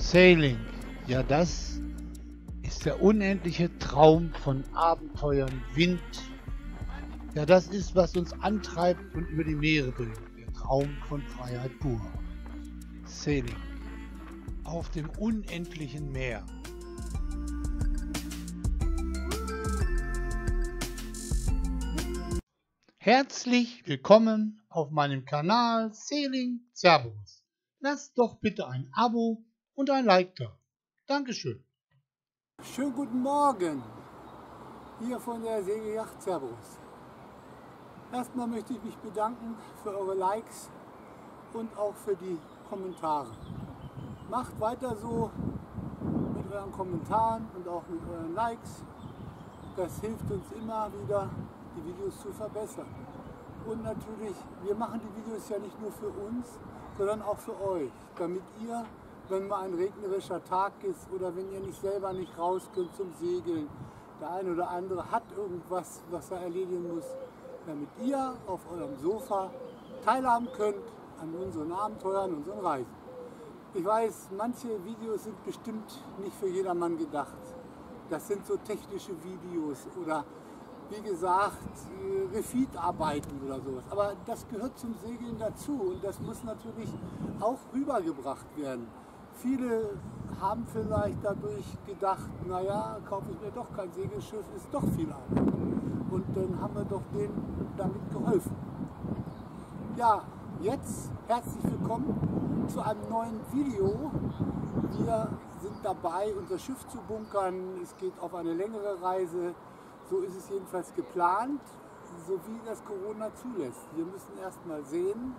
Sailing, ja, das ist der unendliche Traum von Abenteuern, Wind. Ja, das ist, was uns antreibt und über die Meere bringt. Der Traum von Freiheit pur. Sailing auf dem unendlichen Meer. Herzlich willkommen auf meinem Kanal Sailing Cerberus. Lasst doch bitte ein Abo und ein Like da. Dankeschön. Schönen guten Morgen, hier von der Segelyacht Cerberus. Erstmal möchte ich mich bedanken für eure Likes und auch für die Kommentare. Macht weiter so mit euren Kommentaren und auch mit euren Likes. Das hilft uns immer wieder, die Videos zu verbessern. Und natürlich, wir machen die Videos ja nicht nur für uns, sondern auch für euch, damit ihr, wenn mal ein regnerischer Tag ist oder wenn ihr selber nicht raus könnt zum Segeln, der eine oder andere hat irgendwas, was er erledigen muss, damit ihr auf eurem Sofa teilhaben könnt an unseren Abenteuern, unseren Reisen. Ich weiß, manche Videos sind bestimmt nicht für jedermann gedacht. Das sind so technische Videos oder wie gesagt Refit-Arbeiten oder sowas. Aber das gehört zum Segeln dazu und das muss natürlich auch rübergebracht werden. Viele haben vielleicht dadurch gedacht, naja, kaufe ich mir doch kein Segelschiff, ist doch viel Arbeit. Und dann haben wir doch denen damit geholfen. Ja, jetzt herzlich willkommen zu einem neuen Video. Wir sind dabei, unser Schiff zu bunkern. Es geht auf eine längere Reise. So ist es jedenfalls geplant, so wie das Corona zulässt. Wir müssen erst mal sehen,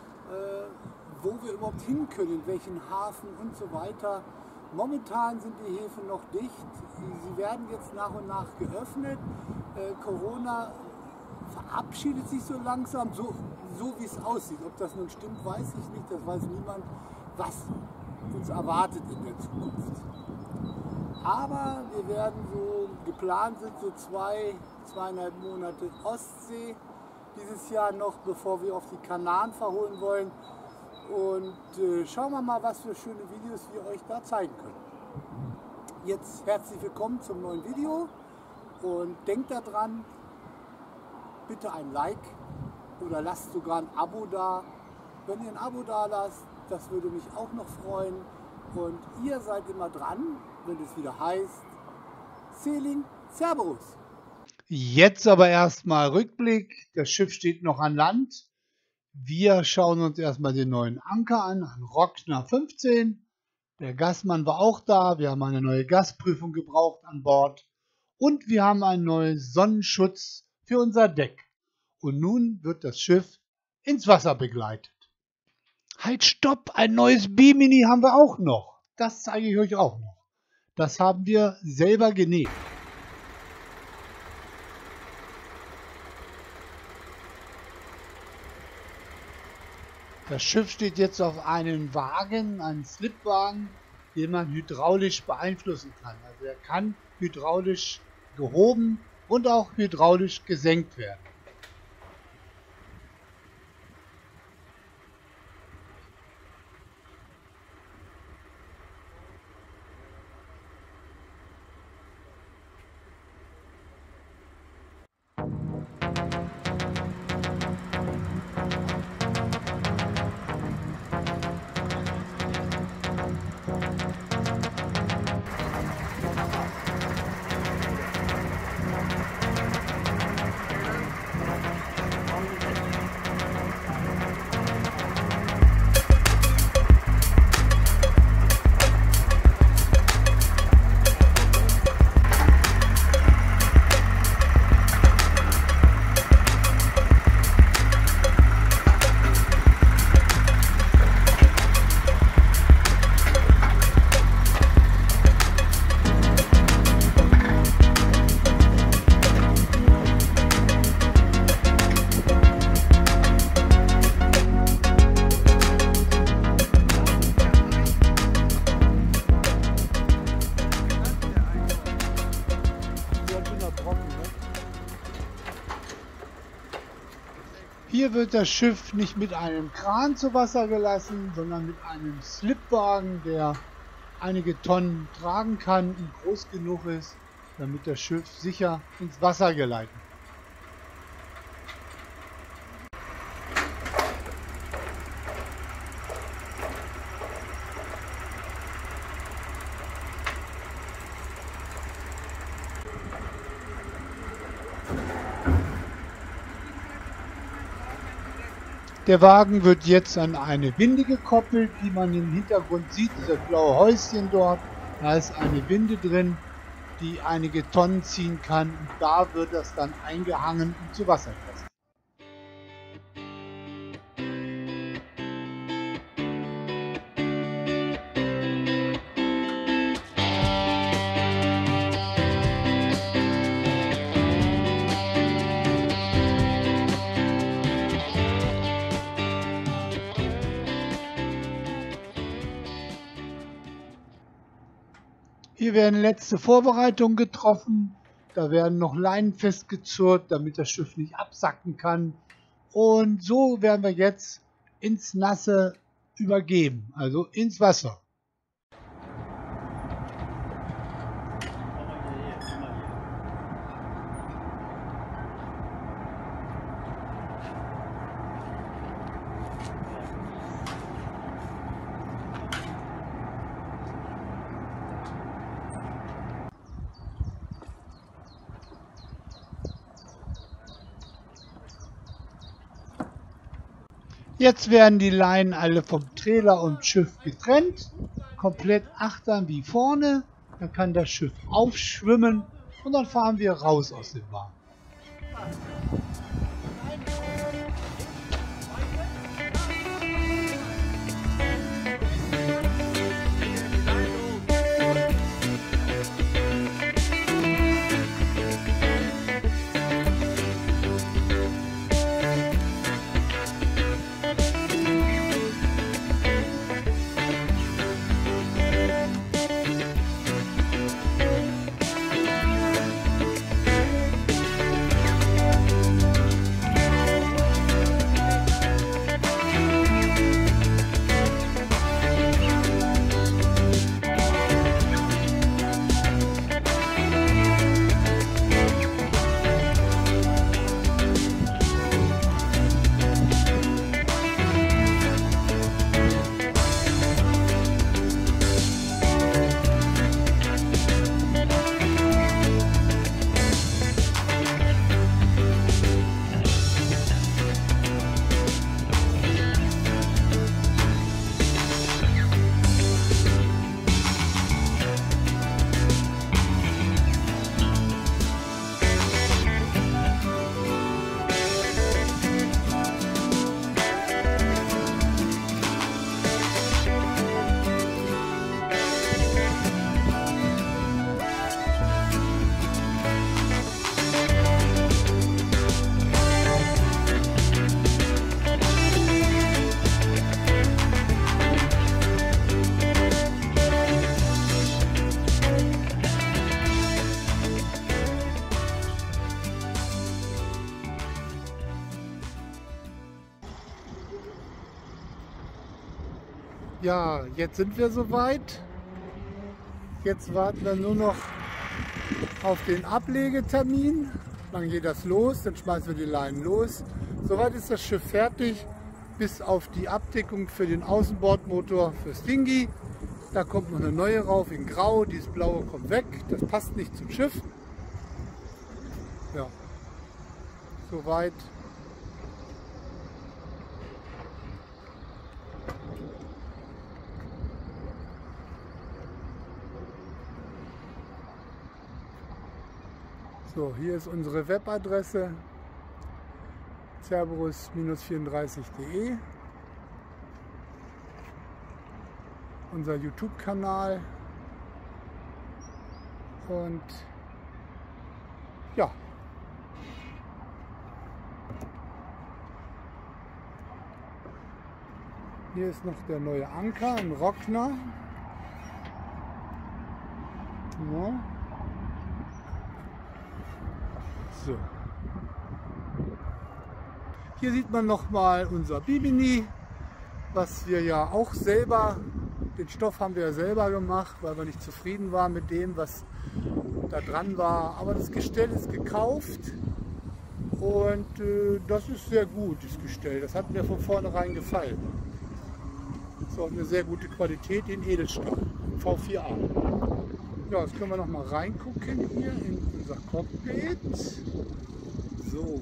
wo wir überhaupt hin können, in welchen Hafen und so weiter. Momentan sind die Häfen noch dicht. Sie werden jetzt nach und nach geöffnet. Corona verabschiedet sich so langsam, so wie es aussieht. Ob das nun stimmt, weiß ich nicht. Das weiß niemand, was uns erwartet in der Zukunft. Aber wir werden so, geplant sind so 2,5 Monate Ostsee dieses Jahr noch, bevor wir auf die Kanaren verholen wollen. Und schauen wir mal, was für schöne Videos wir euch da zeigen können. Jetzt herzlich willkommen zum neuen Video und denkt daran, bitte ein Like oder lasst sogar ein Abo da. Wenn ihr ein Abo da lasst, das würde mich auch noch freuen. Und ihr seid immer dran, wenn es wieder heißt Sailing Cerberus. Jetzt aber erstmal Rückblick. Das Schiff steht noch an Land. Wir schauen uns erstmal den neuen Anker an, ein Rockner 15. Der Gasmann war auch da. Wir haben eine neue Gasprüfung gebraucht an Bord. Und wir haben einen neuen Sonnenschutz für unser Deck. Und nun wird das Schiff ins Wasser begleitet. Halt, stopp! Ein neues Bimini haben wir auch noch. Das zeige ich euch auch noch. Das haben wir selber genäht. Das Schiff steht jetzt auf einem Wagen, einem Slipwagen, den man hydraulisch beeinflussen kann. Also er kann hydraulisch gehoben und auch hydraulisch gesenkt werden. Hier wird das Schiff nicht mit einem Kran zu Wasser gelassen, sondern mit einem Slipwagen, der einige Tonnen tragen kann und groß genug ist, damit das Schiff sicher ins Wasser geleitet wird. Der Wagen wird jetzt an eine Winde gekoppelt, die man im Hintergrund sieht, dieses blaue Häuschen dort. Da ist eine Winde drin, die einige Tonnen ziehen kann, und da wird das dann eingehangen und zu Wasser gelassen. Hier werden letzte Vorbereitungen getroffen. Da werden noch Leinen festgezurrt, damit das Schiff nicht absacken kann. Und so werden wir jetzt ins Nasse übergeben, also ins Wasser. Jetzt werden die Leinen alle vom Trailer und Schiff getrennt, komplett achtern wie vorne. Dann kann das Schiff aufschwimmen und dann fahren wir raus aus dem Wagen. Ja, jetzt sind wir soweit. Jetzt warten wir nur noch auf den Ablegetermin. Dann geht das los, dann schmeißen wir die Leinen los. Soweit ist das Schiff fertig, bis auf die Abdeckung für den Außenbordmotor fürs Dinghy. Da kommt noch eine neue rauf in Grau, dieses Blaue kommt weg, das passt nicht zum Schiff. Ja, soweit. So, hier ist unsere Webadresse cerberus-34.de, unser YouTube-Kanal und ja, hier ist noch der neue Anker, ein Rockner. Ja. So. Hier sieht man noch mal unser Bimini, was wir ja auch selber Den Stoff haben wir ja selber gemacht, weil wir nicht zufrieden waren mit dem, was da dran war. Aber das Gestell ist gekauft und das ist sehr gut, das Gestell. Das hat mir von vornherein gefallen. Das ist auch eine sehr gute Qualität in Edelstahl, V4A. Ja, jetzt können wir noch mal reingucken hier in unser Cockpit. So.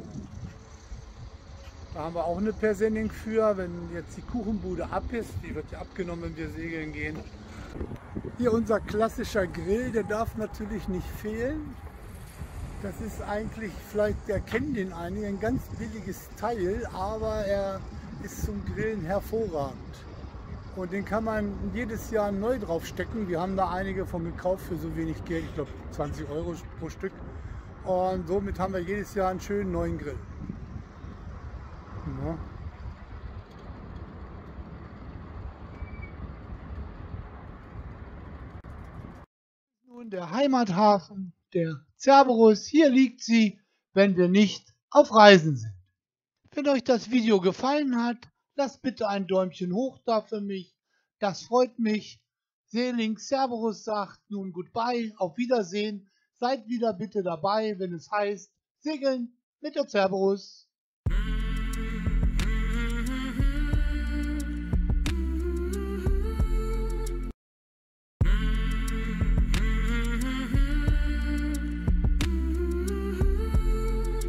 Da haben wir auch eine Persenning für, wenn jetzt die Kuchenbude ab ist. Die wird ja abgenommen, wenn wir segeln gehen. Hier unser klassischer Grill, der darf natürlich nicht fehlen. Das ist eigentlich, vielleicht erkennen den einige, ein ganz billiges Teil, aber er ist zum Grillen hervorragend. Und den kann man jedes Jahr neu draufstecken. Wir haben da einige von gekauft für so wenig Geld, ich glaube 20 € pro Stück. Und somit haben wir jedes Jahr einen schönen neuen Grill. Ja. Nun der Heimathafen, der Cerberus. Hier liegt sie, wenn wir nicht auf Reisen sind. Wenn euch das Video gefallen hat, lasst bitte ein Däumchen hoch da für mich. Das freut mich. Seeling Cerberus sagt nun Goodbye, auf Wiedersehen. Seid wieder bitte dabei, wenn es heißt Segeln mit der Cerberus.